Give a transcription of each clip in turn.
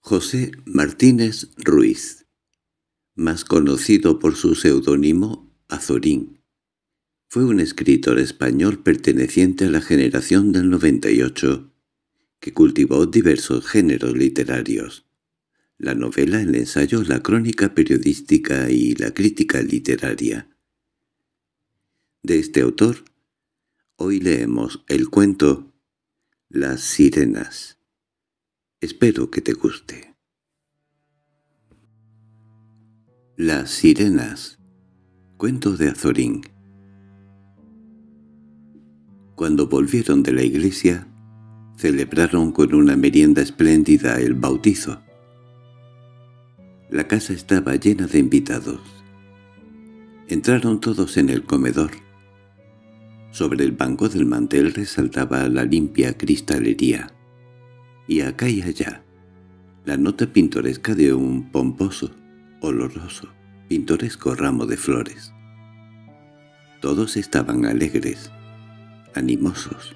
José Martínez Ruiz, más conocido por su seudónimo Azorín, fue un escritor español perteneciente a la generación del 98, que cultivó diversos géneros literarios: la novela, el ensayo, la crónica periodística y la crítica literaria. De este autor, hoy leemos el cuento Las sirenas. Espero que te guste. Las sirenas. Cuento de Azorín. Cuando volvieron de la iglesia, celebraron con una merienda espléndida el bautizo. La casa estaba llena de invitados. Entraron todos en el comedor. Sobre el banco del mantel resaltaba la limpia cristalería, y acá y allá, la nota pintoresca de un pomposo, oloroso, pintoresco ramo de flores. Todos estaban alegres, animosos.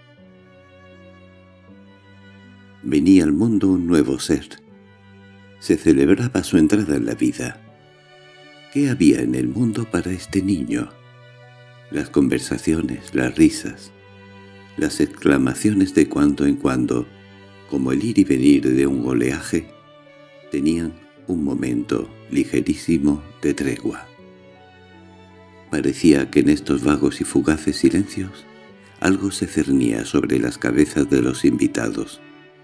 Venía al mundo un nuevo ser. Se celebraba su entrada en la vida. ¿Qué había en el mundo para este niño? Las conversaciones, las risas, las exclamaciones de cuando en cuando, como el ir y venir de un oleaje, tenían un momento ligerísimo de tregua. Parecía que en estos vagos y fugaces silencios algo se cernía sobre las cabezas de los invitados.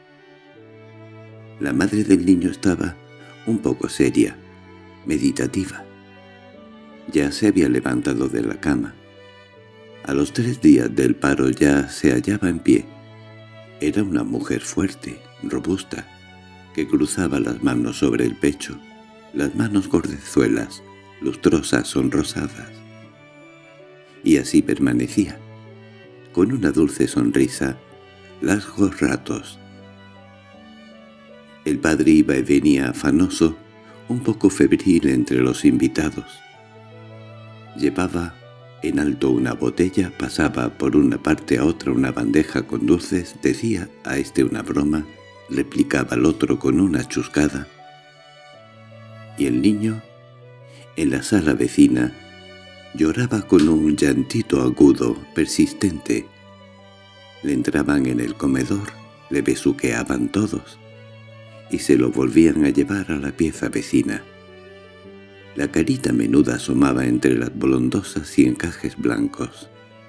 La madre del niño estaba un poco seria, meditativa. Ya se había levantado de la cama. A los 3 días del paro ya se hallaba en pie. Era una mujer fuerte, robusta, que cruzaba las manos sobre el pecho, las manos gordezuelas, lustrosas, sonrosadas. Y así permanecía, con una dulce sonrisa, largos ratos. El padre iba y venía afanoso, un poco febril entre los invitados. Llevaba en alto una botella, pasaba por una parte a otra una bandeja con dulces, decía a este una broma, replicaba al otro con una chuscada. Y el niño, en la sala vecina, lloraba con un llantito agudo, persistente. Le entraban en el comedor, le besuqueaban todos, y se lo volvían a llevar a la pieza vecina. La carita menuda asomaba entre las bolondosas y encajes blancos.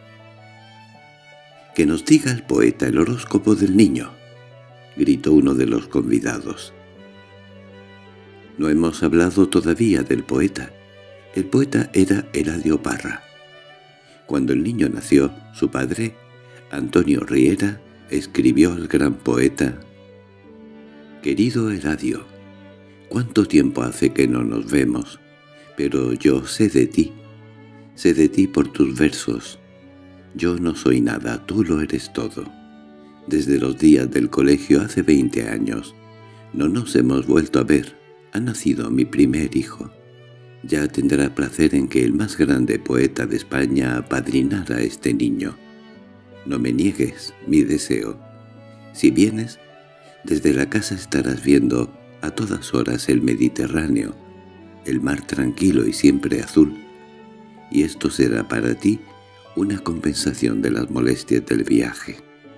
—¡Que nos diga el poeta el horóscopo del niño! —gritó uno de los convidados. —No hemos hablado todavía del poeta. El poeta era Eladio Parra. Cuando el niño nació, su padre, Antonio Riera, escribió al gran poeta: «Querido Eladio, ¿cuánto tiempo hace que no nos vemos? Pero yo sé de ti por tus versos. Yo no soy nada, tú lo eres todo. Desde los días del colegio hace 20 años. No nos hemos vuelto a ver. Ha nacido mi primer hijo. Ya tendrá placer en que el más grande poeta de España apadrinara a este niño. No me niegues mi deseo. Si vienes, desde la casa estarás viendo a todas horas el Mediterráneo, el mar tranquilo y siempre azul, y esto será para ti una compensación de las molestias del viaje».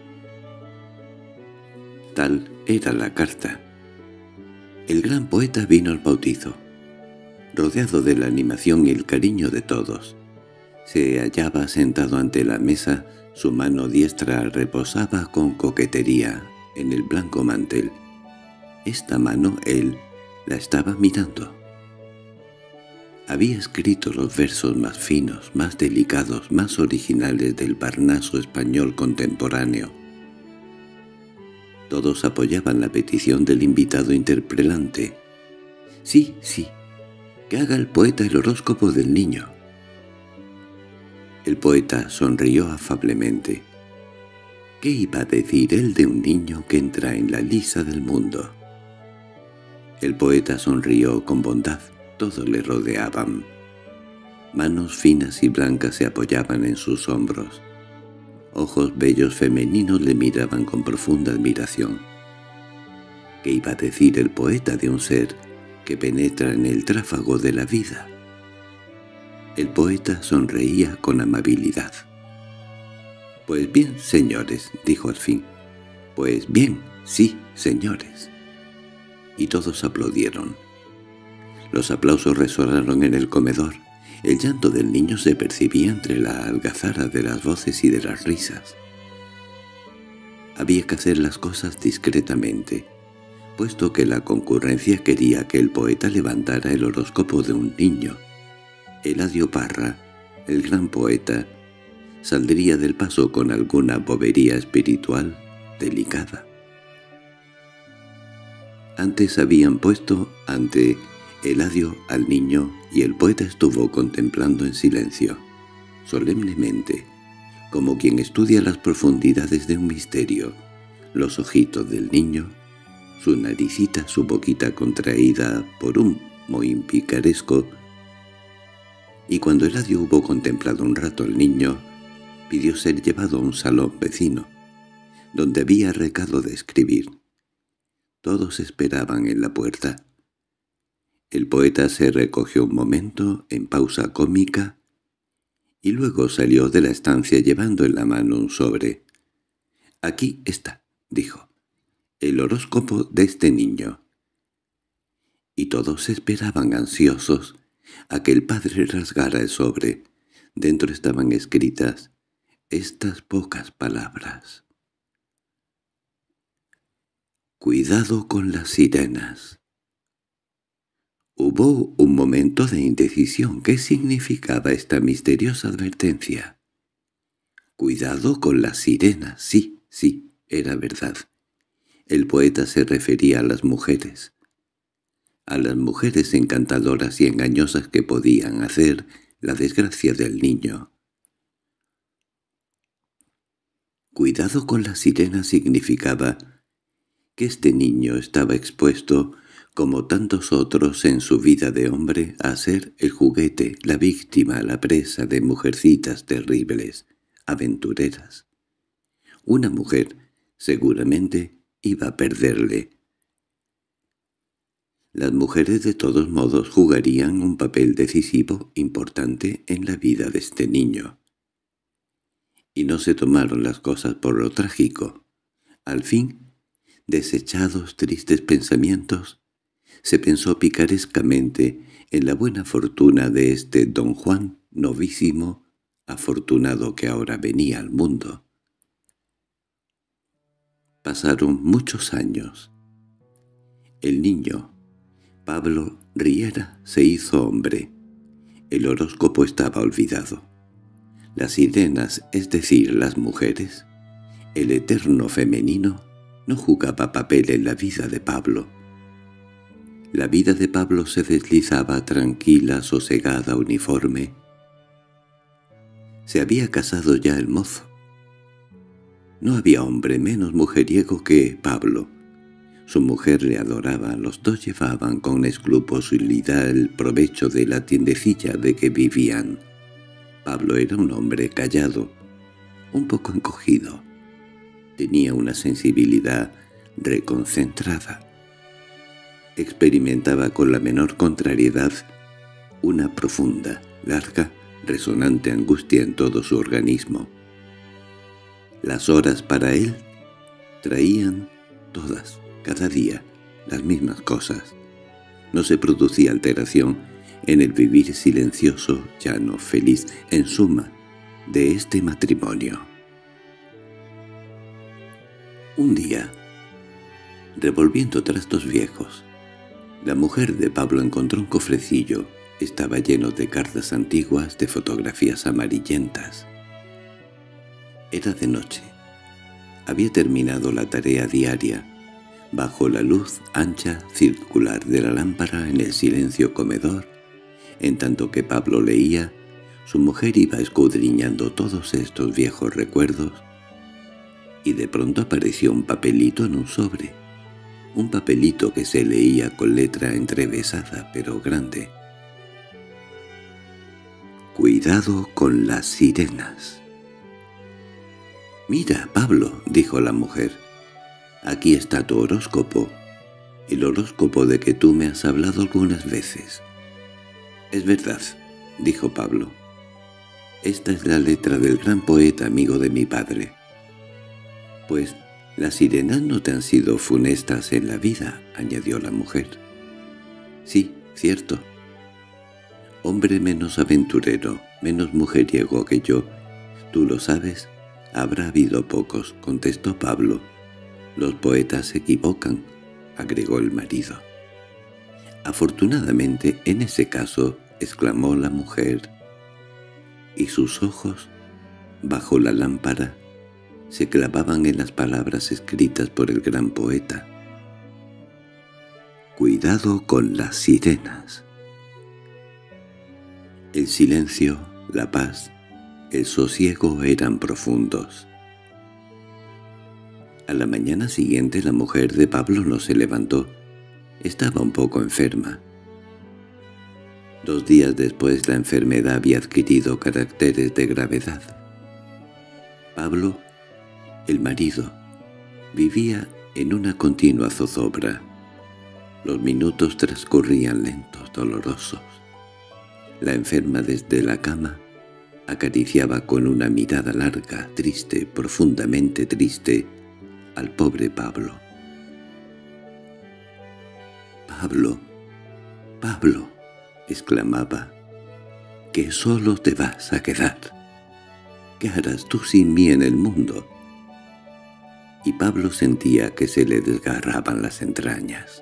Tal era la carta. El gran poeta vino al bautizo, rodeado de la animación y el cariño de todos. Se hallaba sentado ante la mesa, su mano diestra reposaba con coquetería en el blanco mantel. Esta mano él la estaba mirando. Había escrito los versos más finos, más delicados, más originales del Parnaso español contemporáneo. Todos apoyaban la petición del invitado interpelante. «Sí, sí, que haga el poeta el horóscopo del niño». El poeta sonrió afablemente. ¿Qué iba a decir él de un niño que entra en la lisa del mundo? El poeta sonrió con bondad. Todos le rodeaban. Manos finas y blancas se apoyaban en sus hombros. Ojos bellos femeninos le miraban con profunda admiración. ¿Qué iba a decir el poeta de un ser que penetra en el tráfago de la vida? El poeta sonreía con amabilidad. «Pues bien, señores», dijo al fin. «Pues bien, sí, señores». Y todos aplaudieron. Los aplausos resonaron en el comedor. El llanto del niño se percibía entre la algazara de las voces y de las risas. Había que hacer las cosas discretamente, puesto que la concurrencia quería que el poeta levantara el horóscopo de un niño. Eladio Parra, el gran poeta, saldría del paso con alguna bobería espiritual delicada. Antes habían puesto ante Eladio al niño y el poeta estuvo contemplando en silencio, solemnemente, como quien estudia las profundidades de un misterio, los ojitos del niño, su naricita, su boquita contraída por un mohín picaresco, y cuando Eladio hubo contemplado un rato al niño, pidió ser llevado a un salón vecino, donde había recado de escribir. Todos esperaban en la puerta. El poeta se recogió un momento, en pausa cómica, y luego salió de la estancia llevando en la mano un sobre. «Aquí está», dijo, «el horóscopo de este niño». Y todos esperaban ansiosos a que el padre rasgara el sobre. Dentro estaban escritas estas pocas palabras: «Cuidado con las sirenas». Hubo un momento de indecisión. ¿Qué significaba esta misteriosa advertencia? Cuidado con las sirenas. Sí, sí, era verdad. El poeta se refería a las mujeres encantadoras y engañosas que podían hacer la desgracia del niño. Cuidado con las sirenas significaba que este niño estaba expuesto, como tantos otros en su vida de hombre, a ser el juguete, la víctima, la presa de mujercitas terribles, aventureras. Una mujer, seguramente, iba a perderle. Las mujeres de todos modos jugarían un papel decisivo, importante, en la vida de este niño. Y no se tomaron las cosas por lo trágico. Al fin, desechados tristes pensamientos, se pensó picarescamente en la buena fortuna de este don Juan novísimo, afortunado que ahora venía al mundo. Pasaron muchos años. El niño, Pablo Riera, se hizo hombre. El horóscopo estaba olvidado. Las sirenas, es decir, las mujeres, el eterno femenino, no jugaba papel en la vida de Pablo. La vida de Pablo se deslizaba tranquila, sosegada, uniforme. Se había casado ya el mozo. No había hombre menos mujeriego que Pablo. Su mujer le adoraba, los dos llevaban con escrupulosidad el provecho de la tiendecilla de que vivían. Pablo era un hombre callado, un poco encogido. Tenía una sensibilidad reconcentrada. Experimentaba con la menor contrariedad una profunda, larga, resonante angustia en todo su organismo. Las horas para él traían todas, cada día, las mismas cosas. No se producía alteración en el vivir silencioso, llano, feliz, en suma, de este matrimonio. Un día, revolviendo trastos viejos, la mujer de Pablo encontró un cofrecillo. Estaba lleno de cartas antiguas, de fotografías amarillentas. Era de noche. Había terminado la tarea diaria. Bajo la luz ancha, circular de la lámpara en el silencio comedor, en tanto que Pablo leía, su mujer iba escudriñando todos estos viejos recuerdos, y de pronto apareció un papelito en un sobre. Un papelito que se leía con letra entrevesada pero grande. «Cuidado con las sirenas». «Mira, Pablo», dijo la mujer, «aquí está tu horóscopo. el horóscopo de que tú me has hablado algunas veces. —Es verdad —dijo Pablo—. Esta es la letra del gran poeta amigo de mi padre. —Pues las sirenas no te han sido funestas en la vida —añadió la mujer. —Sí, cierto. Hombre menos aventurero, menos mujeriego que yo, tú lo sabes, habrá habido pocos —contestó Pablo. —Los poetas se equivocan —agregó el marido. —Afortunadamente, en ese caso —exclamó la mujer—, y sus ojos, bajo la lámpara, se clavaban en las palabras escritas por el gran poeta. Cuidado con las sirenas. El silencio, la paz, el sosiego eran profundos. A la mañana siguiente la mujer de Pablo no se levantó. Estaba un poco enferma. 2 días después la enfermedad había adquirido caracteres de gravedad. Pablo, el marido, vivía en una continua zozobra. Los minutos transcurrían lentos, dolorosos. La enferma desde la cama acariciaba con una mirada larga, triste, profundamente triste, al pobre Pablo. —Pablo, Pablo —exclamaba—, que solo te vas a quedar. ¿Qué harás tú sin mí en el mundo? Y Pablo sentía que se le desgarraban las entrañas.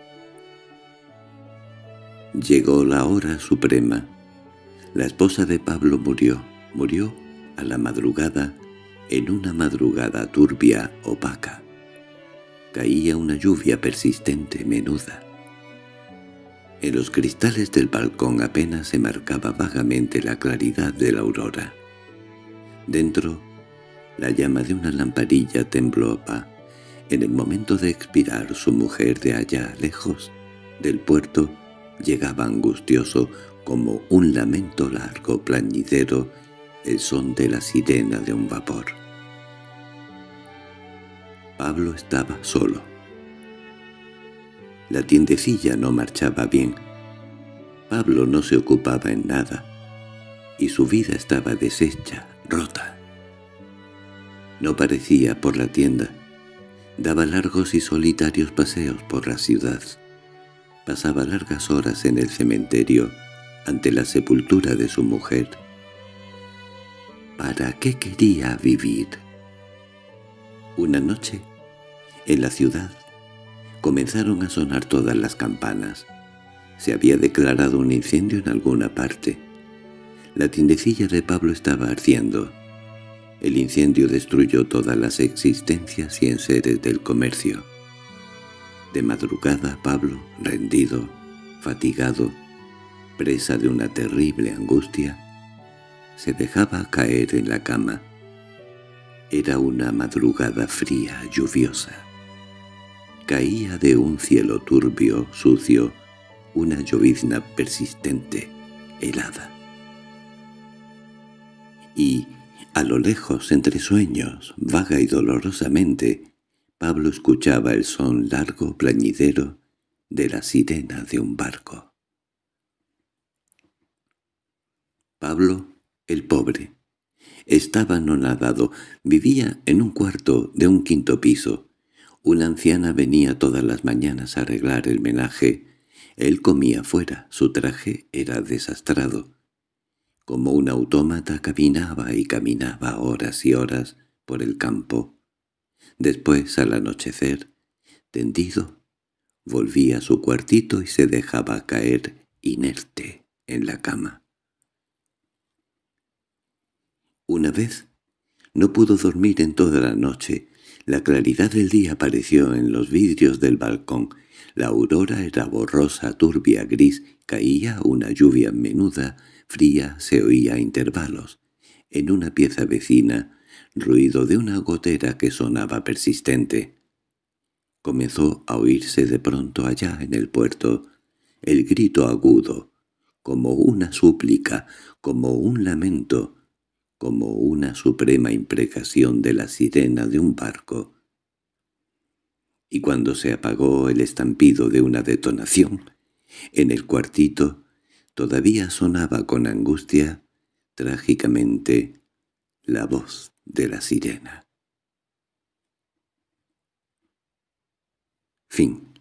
Llegó la hora suprema. La esposa de Pablo murió a la madrugada, en una madrugada turbia, opaca. Caía una lluvia persistente, menuda. En los cristales del balcón apenas se marcaba vagamente la claridad de la aurora. Dentro, la llama de una lamparilla temblaba. En el momento de expirar, su mujer de allá lejos del puerto llegaba angustioso, como un lamento largo, plañidero, el son de la sirena de un vapor. Pablo estaba solo. La tiendecilla no marchaba bien. Pablo no se ocupaba en nada, y su vida estaba deshecha, rota. No parecía por la tienda. Daba largos y solitarios paseos por la ciudad. Pasaba largas horas en el cementerio, ante la sepultura de su mujer. ¿Para qué quería vivir? Una noche, en la ciudad, comenzaron a sonar todas las campanas. Se había declarado un incendio en alguna parte. La tiendecilla de Pablo estaba ardiendo. El incendio destruyó todas las existencias y enseres del comercio. De madrugada Pablo, rendido, fatigado, presa de una terrible angustia, se dejaba caer en la cama. Era una madrugada fría, lluviosa. Caía de un cielo turbio, sucio, una llovizna persistente, helada. Y, a lo lejos, entre sueños, vaga y dolorosamente, Pablo escuchaba el son largo, plañidero, de la sirena de un barco. Pablo, el pobre, estaba anonadado. Vivía en un cuarto de un 5.º piso. Una anciana venía todas las mañanas a arreglar el menaje. Él comía fuera, su traje era desastrado. Como un autómata caminaba y caminaba horas y horas por el campo. Después, al anochecer, tendido, volvía a su cuartito y se dejaba caer inerte en la cama. Una vez no pudo dormir en toda la noche. La claridad del día apareció en los vidrios del balcón. La aurora era borrosa, turbia, gris. Caía una lluvia menuda, fría, se oía a intervalos. En una pieza vecina, ruido de una gotera que sonaba persistente. Comenzó a oírse de pronto allá en el puerto el grito agudo, como una súplica, como un lamento, como una suprema imprecación de la sirena de un barco. y cuando se apagó el estampido de una detonación, en el cuartito todavía sonaba con angustia, trágicamente, la voz de la sirena. Fin.